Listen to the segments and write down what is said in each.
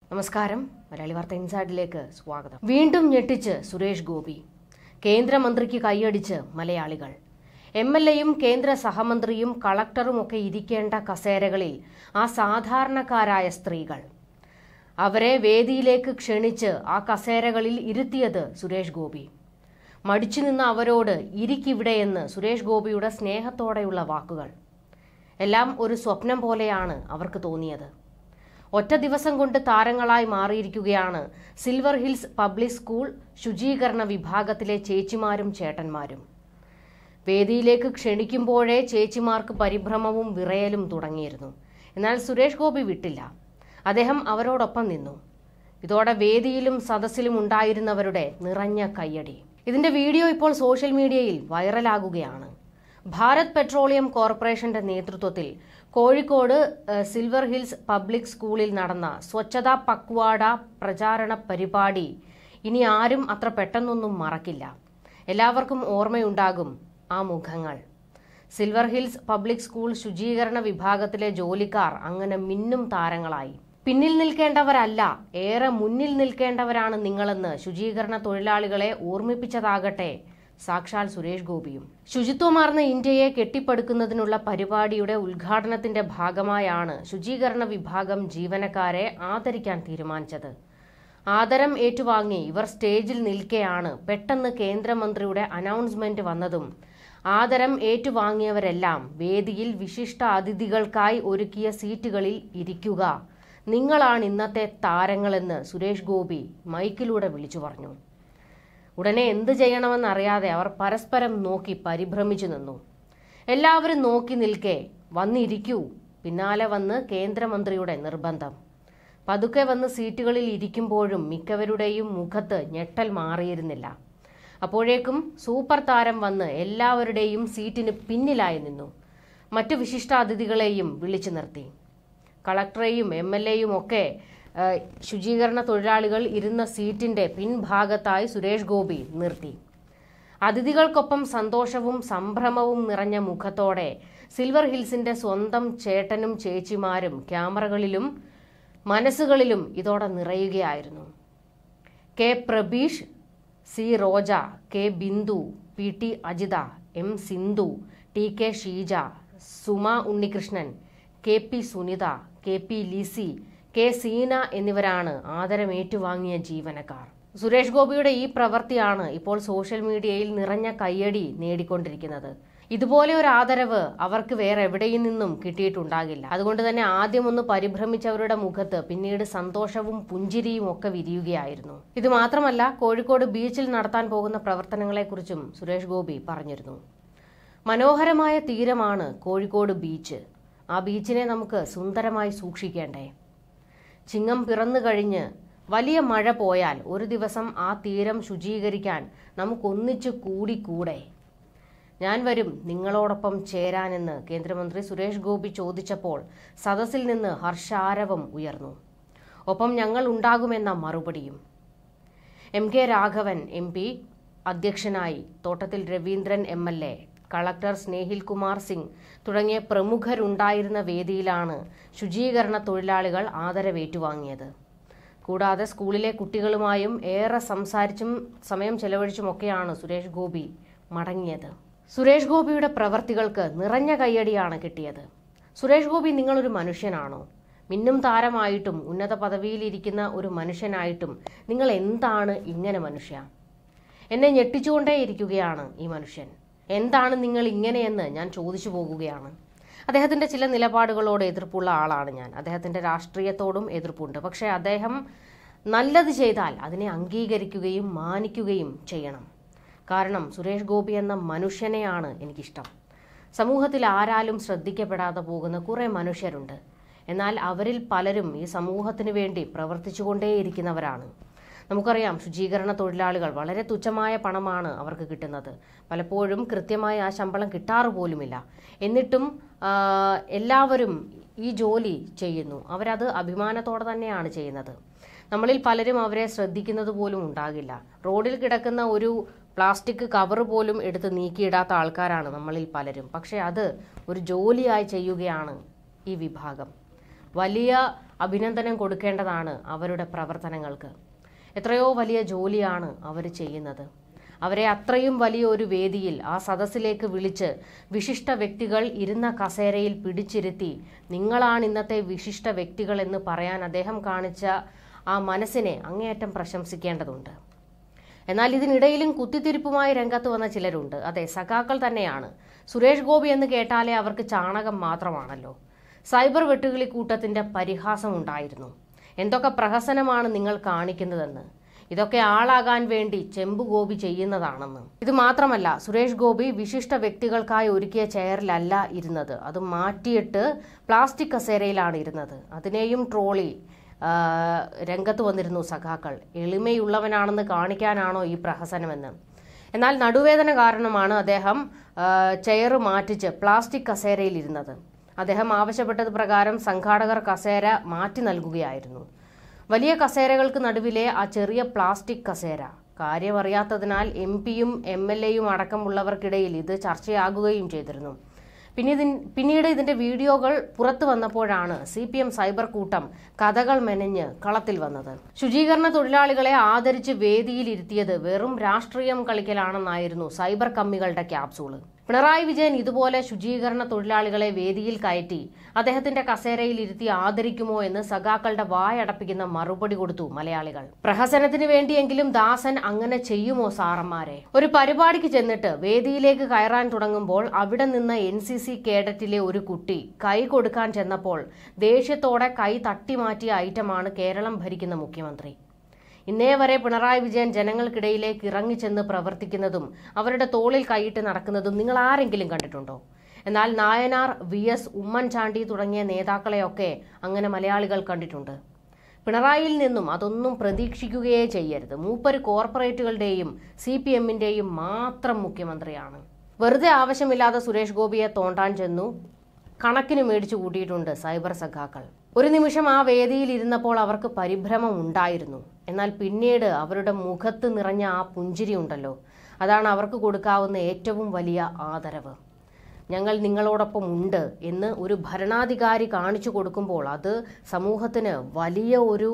നമസ്കാരം. മലയാളി വാർത്ത ഇൻസൈഡിലേക്ക് സ്വാഗതം. വീണ്ടും ഞെട്ടിച്ച് സുരേഷ് ഗോപി. കേന്ദ്രമന്ത്രിക്ക് കൈയടിച്ച് മലയാളികൾ. എംഎൽഎയും കേന്ദ്ര സഹമന്ത്രിയും കളക്ടറും ഒക്കെ ഇരിക്കേണ്ട കസേരകളിൽ ആ സാധാരണക്കാരായ സ്ത്രീകൾ. അവരെ വേദിയിലേക്ക് ക്ഷണിച്ച് ആ കസേരകളിൽ ഇരുത്തിയത് സുരേഷ് ഗോപി. മടിച്ചു നിന്ന അവരോട് ഇരിക്കിവിടെയെന്ന് സുരേഷ് ഗോപിയുടെ സ്നേഹത്തോടെയുള്ള വാക്കുകൾ. എല്ലാം ഒരു സ്വപ്നം പോലെയാണ് അവർക്ക് തോന്നിയത്. ഒറ്റ ദിവസം കൊണ്ട് താരങ്ങളായി മാറിയിരിക്കുകയാണ് സിൽവർ ഹിൽസ് പബ്ലിക് സ്കൂൾ ശുചീകരണ വിഭാഗത്തിലെ ചേച്ചിമാരും ചേട്ടന്മാരും. വേദിയിലേക്ക് ക്ഷണിക്കുമ്പോഴേ ചേച്ചിമാർക്ക് പരിഭ്രമവും വിറയലും തുടങ്ങിയിരുന്നു. എന്നാൽ സുരേഷ് ഗോപി വിട്ടില്ല. അദ്ദേഹം അവരോടൊപ്പം നിന്നു. ഇതോടെ വേദിയിലും സദസ്സിലും ഉണ്ടായിരുന്നവരുടെ നിറഞ്ഞ കയ്യടി. ഇതിന്റെ വീഡിയോ ഇപ്പോൾ സോഷ്യൽ മീഡിയയിൽ വൈറലാകുകയാണ്. ഭാരത് പെട്രോളിയം കോർപ്പറേഷന്റെ നേതൃത്വത്തിൽ കോഴിക്കോട് സിൽവർ ഹിൽസ് പബ്ലിക് സ്കൂളിൽ നടന്ന സ്വച്ഛതാ പക്വാഡ പ്രചാരണ പരിപാടി ഇനി ആരും അത്ര പെട്ടെന്നൊന്നും മറക്കില്ല. എല്ലാവർക്കും ഓർമ്മയുണ്ടാകും ആ മുഖങ്ങൾ. സിൽവർ ഹിൽസ് പബ്ലിക് സ്കൂൾ ശുചീകരണ വിഭാഗത്തിലെ ജോലിക്കാർ അങ്ങനെ മിന്നും താരങ്ങളായി. പിന്നിൽ നിൽക്കേണ്ടവരല്ല, ഏറെ മുന്നിൽ നിൽക്കേണ്ടവരാണ് നിങ്ങളെന്ന് ശുചീകരണ തൊഴിലാളികളെ ഓർമ്മിപ്പിച്ചതാകട്ടെ സാക്ഷാൽ സുരേഷ് ഗോപിയും. ശുചിത്വമാർന്ന ഇന്ത്യയെ കെട്ടിപ്പടുക്കുന്നതിനുള്ള പരിപാടിയുടെ ഉദ്ഘാടനത്തിന്റെ ഭാഗമായാണ് ശുചീകരണ വിഭാഗം ജീവനക്കാരെ ആദരിക്കാൻ തീരുമാനിച്ചത്. ആദരം ഏറ്റുവാങ്ങി ഇവർ സ്റ്റേജിൽ നിൽക്കെയാണ് പെട്ടെന്ന് കേന്ദ്രമന്ത്രിയുടെ അനൗൺസ്മെന്റ് വന്നതും ആദരം ഏറ്റുവാങ്ങിയവരെല്ലാം വേദിയിൽ വിശിഷ്ട അതിഥികൾക്കായി ഒരുക്കിയ സീറ്റുകളിൽ ഇരിക്കുക, നിങ്ങളാണ് ഇന്നത്തെ താരങ്ങളെന്ന് സുരേഷ് ഗോപി മൈക്കിലൂടെ വിളിച്ചു പറഞ്ഞു. ഉടനെ എന്ത് ചെയ്യണമെന്നറിയാതെ അവർ പരസ്പരം നോക്കി പരിഭ്രമിച്ചു നിന്നു. എല്ലാവരും നോക്കി നിൽക്കെ വന്നിരിക്കൂ, പിന്നാലെ വന്ന് കേന്ദ്രമന്ത്രിയുടെ നിർബന്ധം. പതുക്കെ വന്ന് സീറ്റുകളിൽ ഇരിക്കുമ്പോഴും മിക്കവരുടെയും മുഖത്ത് ഞെട്ടൽ മാറിയിരുന്നില്ല. അപ്പോഴേക്കും സൂപ്പർ താരം വന്ന് എല്ലാവരുടെയും സീറ്റിന് പിന്നിലായി നിന്നു. മറ്റു വിശിഷ്ടാതിഥികളെയും വിളിച്ചു നിർത്തി. കളക്ടറെയും എംഎൽഎയും ഒക്കെ ശുചീകരണ തൊഴിലാളികൾ ഇരുന്ന സീറ്റിന്റെ പിൻഭാഗത്തായി സുരേഷ് ഗോപി നിർത്തി. അതിഥികൾക്കൊപ്പം സന്തോഷവും സംഭ്രമവും നിറഞ്ഞ മുഖത്തോടെ സിൽവർ ഹിൽസിന്റെ സ്വന്തം ചേട്ടനും ചേച്ചിമാരും ക്യാമറകളിലും മനസ്സുകളിലും ഇതോടെ നിറയുകയായിരുന്നു. K Prabeesh, C Roja, K Bindu, P T Ajitha, M Sindhu, T K Sheeja, Suma Unnikrishnan, K P Sunitha, K P Lissy, K Seena എന്നിവരാണ് ആദരമേറ്റുവാങ്ങിയ ജീവനക്കാർ. സുരേഷ് ഗോപിയുടെ ഈ പ്രവൃത്തിയാണ് ഇപ്പോൾ സോഷ്യൽ മീഡിയയിൽ നിറഞ്ഞ കയ്യടി നേടിക്കൊണ്ടിരിക്കുന്നത്. ഇതുപോലെ ഒരു ആദരവ് അവർക്ക് വേറെ എവിടെയും നിന്നും കിട്ടിയിട്ടുണ്ടാകില്ല. അതുകൊണ്ട് തന്നെ ആദ്യം ഒന്ന് പരിഭ്രമിച്ചവരുടെ മുഖത്ത് പിന്നീട് സന്തോഷവും പുഞ്ചിരിയും ഒക്കെ വിരിയുകയായിരുന്നു. ഇത് മാത്രമല്ല, കോഴിക്കോട് ബീച്ചിൽ നടത്താൻ പോകുന്ന പ്രവർത്തനങ്ങളെക്കുറിച്ചും സുരേഷ് ഗോപി പറഞ്ഞിരുന്നു. മനോഹരമായ തീരമാണ് കോഴിക്കോട് ബീച്ച്. ആ ബീച്ചിനെ നമുക്ക് സുന്ദരമായി സൂക്ഷിക്കേണ്ടേ? ചിങ്ങം പിറന്നു കഴിഞ്ഞ് വലിയ മഴ പോയാൽ ഒരു ദിവസം ആ തീരം ശുചീകരിക്കാൻ നമുക്കൊന്നിച്ചു കൂടിക്കൂടെ? ഞാൻ വരും നിങ്ങളോടൊപ്പം ചേരാനെന്ന് കേന്ദ്രമന്ത്രി സുരേഷ് ഗോപി ചോദിച്ചപ്പോൾ സദസ്സിൽ നിന്ന് ഹർഷാരവം ഉയർന്നു. ഒപ്പം ഞങ്ങൾ ഉണ്ടാകുമെന്ന മറുപടിയും. M K Raghavan M P അധ്യക്ഷനായി, തോട്ടത്തിൽ രവീന്ദ്രൻ എംഎൽഎ, കളക്ടർ സ്നേഹിൽ കുമാർ സിംഗ് തുടങ്ങിയ പ്രമുഖരുണ്ടായിരുന്ന വേദിയിലാണ് ശുചീകരണ തൊഴിലാളികൾ ആദരവേറ്റുവാങ്ങിയത്. കൂടാതെ സ്കൂളിലെ കുട്ടികളുമായും ഏറെ സംസാരിച്ചും സമയം ചെലവഴിച്ചുമൊക്കെയാണ് സുരേഷ് ഗോപി മടങ്ങിയത്. സുരേഷ് ഗോപിയുടെ പ്രവർത്തികൾക്ക് നിറഞ്ഞ കയ്യടിയാണ് കിട്ടിയത്. സുരേഷ് ഗോപി, നിങ്ങളൊരു മനുഷ്യനാണോ? മിന്നും താരമായിട്ടും ഉന്നത പദവിയിലിരിക്കുന്ന ഒരു മനുഷ്യനായിട്ടും നിങ്ങൾ എന്താണ് ഇങ്ങനെ മനുഷ്യ? എന്നെ ഞെട്ടിച്ചുകൊണ്ടേയിരിക്കുകയാണ് ഈ മനുഷ്യൻ. എന്താണ് നിങ്ങൾ ഇങ്ങനെയെന്ന് ഞാൻ ചോദിച്ചു പോകുകയാണ്. അദ്ദേഹത്തിന്റെ ചില നിലപാടുകളോട് എതിർപ്പുള്ള ആളാണ് ഞാൻ. അദ്ദേഹത്തിന്റെ രാഷ്ട്രീയത്തോടും എതിർപ്പുണ്ട്. പക്ഷേ അദ്ദേഹം നല്ലത് ചെയ്താൽ അതിനെ അംഗീകരിക്കുകയും മാനിക്കുകയും ചെയ്യണം. കാരണം സുരേഷ് ഗോപി എന്ന മനുഷ്യനെയാണ് എനിക്കിഷ്ടം. സമൂഹത്തിൽ ആരാലും ശ്രദ്ധിക്കപ്പെടാതെ പോകുന്ന കുറേ മനുഷ്യരുണ്ട്. എന്നാൽ അവരിൽ പലരും ഈ സമൂഹത്തിന് വേണ്ടി പ്രവർത്തിച്ചുകൊണ്ടേയിരിക്കുന്നവരാണ്. നമുക്കറിയാം, ശുചീകരണ തൊഴിലാളികൾ വളരെ തുച്ഛമായ പണമാണ് അവർക്ക് കിട്ടുന്നത്. പലപ്പോഴും കൃത്യമായി ആ ശമ്പളം കിട്ടാറ് പോലുമില്ല. എന്നിട്ടും എല്ലാവരും ഈ ജോലി ചെയ്യുന്നു. അവരത് അഭിമാനത്തോടെ തന്നെയാണ് ചെയ്യുന്നത്. നമ്മളിൽ പലരും അവരെ ശ്രദ്ധിക്കുന്നത് പോലും ഉണ്ടാകില്ല. റോഡിൽ കിടക്കുന്ന ഒരു പ്ലാസ്റ്റിക് കവർ പോലും എടുത്ത് നീക്കിയിടാത്ത ആൾക്കാരാണ് നമ്മളിൽ പലരും. പക്ഷേ അത് ഒരു ജോലിയായി ചെയ്യുകയാണ് ഈ വിഭാഗം. വലിയ അഭിനന്ദനം കൊടുക്കേണ്ടതാണ് അവരുടെ പ്രവർത്തനങ്ങൾക്ക്. എത്രയോ വലിയ ജോലിയാണ് അവർ ചെയ്യുന്നത്. അവരെ അത്രയും വലിയ ഒരു വേദിയിൽ ആ സദസ്സിലേക്ക് വിളിച്ച് വിശിഷ്ട വ്യക്തികൾ ഇരുന്ന കസേരയിൽ പിടിച്ചിരുത്തി നിങ്ങളാണ് ഇന്നത്തെ വിശിഷ്ട വ്യക്തികൾ എന്ന് പറയാൻ അദ്ദേഹം കാണിച്ച ആ മനസ്സിനെ അങ്ങേയറ്റം പ്രശംസിക്കേണ്ടതുണ്ട്. എന്നാൽ ഇതിനിടയിലും കുത്തിത്തിരിപ്പുമായി രംഗത്ത് വന്ന ചിലരുണ്ട്. അതെ, സഖാക്കൾ തന്നെയാണ്. സുരേഷ് ഗോപി എന്ന് കേട്ടാലേ അവർക്ക് ചാണകം മാത്രമാണല്ലോ. സൈബർ വെട്ടുകിളിക്കൂട്ടത്തിന്റെ പരിഹാസം ഉണ്ടായിരുന്നു. എന്തൊക്കെ പ്രഹസനമാണ് നിങ്ങൾ കാണിക്കുന്നതെന്ന്, ഇതൊക്കെ ആളാകാൻ വേണ്ടി ചെമ്പു ഗോപി ചെയ്യുന്നതാണെന്ന്. ഇത് മാത്രമല്ല, സുരേഷ് ഗോപി വിശിഷ്ട വ്യക്തികൾക്കായി ഒരുക്കിയ ചെയറിലല്ല ഇരുന്നത്, അത് മാറ്റിയിട്ട് പ്ലാസ്റ്റിക് കസേരയിലാണ് ഇരുന്നത്. അതിനെയും ട്രോളി രംഗത്ത് വന്നിരുന്നു സഖാക്കൾ. എളിമയുള്ളവനാണെന്ന് കാണിക്കാനാണോ ഈ പ്രഹസനമെന്ന്. എന്നാൽ നടുവേദന കാരണമാണ് അദ്ദേഹം ചെയർ മാറ്റിച്ച് പ്ലാസ്റ്റിക് കസേരയിൽ ഇരുന്നത്. അദ്ദേഹം ആവശ്യപ്പെട്ടത് പ്രകാരം സംഘാടകർ കസേര മാറ്റി നൽകുകയായിരുന്നു. വലിയ കസേരകൾക്ക് നടുവിലെ ആ ചെറിയ പ്ലാസ്റ്റിക് കസേര കാര്യമറിയാത്തതിനാൽ MP-യും MLA-യും അടക്കമുള്ളവർക്കിടയിൽ ഇത് ചർച്ചയാകുകയും ചെയ്തിരുന്നു. പിന്നീട് ഇതിന്റെ വീഡിയോകൾ പുറത്തു വന്നപ്പോഴാണ് CPM സൈബർ കൂട്ടം കഥകൾ മെനഞ്ഞ് കളത്തിൽ വന്നത്. ശുചീകരണ തൊഴിലാളികളെ ആദരിച്ച് വേദിയിലിരുത്തിയത് വെറും രാഷ്ട്രീയം കളിക്കലാണെന്നായിരുന്നു സൈബർ കമ്മികളുടെ ക്യാപ്സൂള്. പിണറായി വിജയൻ ഇതുപോലെ ശുചീകരണ തൊഴിലാളികളെ വേദിയിൽ കയറ്റി അദ്ദേഹത്തിന്റെ കസേരയിൽ ഇരുത്തി ആദരിക്കുമോ എന്ന് സഖാക്കളുടെ വായടപ്പിക്കുന്ന മറുപടി കൊടുത്തു മലയാളികൾ. പ്രഹസനത്തിന് വേണ്ടിയെങ്കിലും ദാസൻ അങ്ങനെ ചെയ്യുമോ സാറന്മാരെ? ഒരു പരിപാടിക്ക് ചെന്നിട്ട് വേദിയിലേക്ക് കയറാൻ തുടങ്ങുമ്പോൾ അവിടെ നിന്ന് NCC കേഡറ്റിലെ ഒരു കുട്ടി കൈ കൊടുക്കാൻ ചെന്നപ്പോൾ ദേഷ്യത്തോടെ കൈ തട്ടിമാറ്റിയ ഐറ്റമാണ് കേരളം ഭരിക്കുന്ന മുഖ്യമന്ത്രി. ഇന്നേ വരെ പിണറായി വിജയൻ ജനങ്ങൾക്കിടയിലേക്ക് ഇറങ്ങിച്ചെന്ന് പ്രവർത്തിക്കുന്നതും അവരുടെ തോളിൽ കൈയിട്ട് നടക്കുന്നതും നിങ്ങൾ ആരെങ്കിലും കണ്ടിട്ടുണ്ടോ? എന്നാൽ നായനാർ, VS, ഉമ്മൻചാണ്ടി തുടങ്ങിയ നേതാക്കളെയൊക്കെ അങ്ങനെ മലയാളികൾ കണ്ടിട്ടുണ്ട്. പിണറായിയിൽ നിന്നും അതൊന്നും പ്രതീക്ഷിക്കുകയേ ചെയ്യരുത്. മൂപ്പര് കോർപ്പറേറ്റുകളുടെയും CPM-ന്റെയും മാത്രം മുഖ്യമന്ത്രിയാണ്. വെറുതെ ആവശ്യമില്ലാതെ സുരേഷ് ഗോപിയെ തോണ്ടാൻ ചെന്നു കണക്കിന് മേടിച്ചു കൂട്ടിയിട്ടുണ്ട് സൈബർ സഖാക്കൾ. ഒരു നിമിഷം ആ വേദിയിൽ ഇരുന്നപ്പോൾ അവർക്ക് പരിഭ്രമം ഉണ്ടായിരുന്നു. എന്നാൽ പിന്നീട് അവരുടെ മുഖത്ത് നിറഞ്ഞ ആ പുഞ്ചിരി ഉണ്ടല്ലോ, അതാണ് അവർക്ക് കൊടുക്കാവുന്ന ഏറ്റവും വലിയ ആദരവ്. ഞങ്ങൾ നിങ്ങളോടൊപ്പം ഉണ്ട് എന്ന് ഒരു ഭരണാധികാരി കാണിച്ചു കൊടുക്കുമ്പോൾ അത് സമൂഹത്തിന് വലിയ ഒരു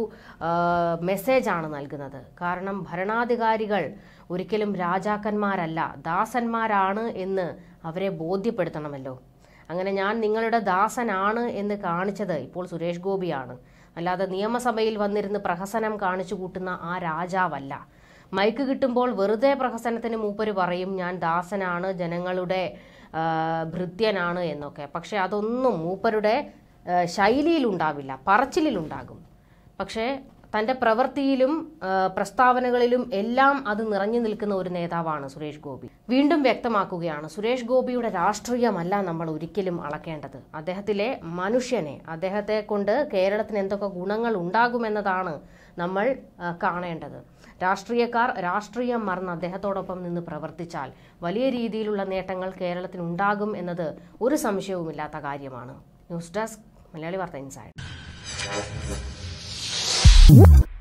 മെസ്സേജാണ് നൽകുന്നത്. കാരണം ഭരണാധികാരികൾ ഒരിക്കലും രാജാക്കന്മാരല്ല, ദാസന്മാരാണ് എന്ന് അവരെ ബോധ്യപ്പെടുത്തണമല്ലോ. അങ്ങനെ ഞാൻ നിങ്ങളുടെ ദാസനാണ് എന്ന് കാണിച്ചത് ഇപ്പോൾ സുരേഷ് ഗോപിയാണ്. അല്ലാതെ നിയമസഭയിൽ വന്നിരുന്ന് പ്രഹസനം കാണിച്ചു കൂട്ടുന്ന ആ രാജാവല്ല. മൈക്ക് കിട്ടുമ്പോൾ വെറുതെ പ്രഹസനത്തിന് മൂപ്പര് പറയും ഞാൻ ദാസനാണ്, ജനങ്ങളുടെ ഭൃത്യനാണ് എന്നൊക്കെ. പക്ഷെ അതൊന്നും മൂപ്പരുടെ ശൈലിയിലുണ്ടാവില്ല, പറച്ചിലുണ്ടാകും. പക്ഷേ തൻ്റെ പ്രവൃത്തിയിലും പ്രസ്താവനകളിലും എല്ലാം അത് നിറഞ്ഞു നിൽക്കുന്ന ഒരു നേതാവാണ് സുരേഷ് ഗോപി. വീണ്ടും വ്യക്തമാക്കുകയാണ്, സുരേഷ് ഗോപിയുടെ രാഷ്ട്രീയമല്ല നമ്മൾ ഒരിക്കലും അളക്കേണ്ടത്, അദ്ദേഹത്തിലെ മനുഷ്യനെ, അദ്ദേഹത്തെ കൊണ്ട് കേരളത്തിന് എന്തൊക്കെ ഗുണങ്ങൾ ഉണ്ടാകുമെന്നതാണ് നമ്മൾ കാണേണ്ടത്. രാഷ്ട്രീയക്കാർ രാഷ്ട്രീയം മറന്ന് അദ്ദേഹത്തോടൊപ്പം നിന്ന് പ്രവർത്തിച്ചാൽ വലിയ രീതിയിലുള്ള നേട്ടങ്ങൾ കേരളത്തിന് ഉണ്ടാകും എന്നത് ഒരു സംശയവുമില്ലാത്ത കാര്യമാണ്. ന്യൂസ് ഡെസ്ക്, മലയാളി വാർത്ത ഇൻസൈഡ്.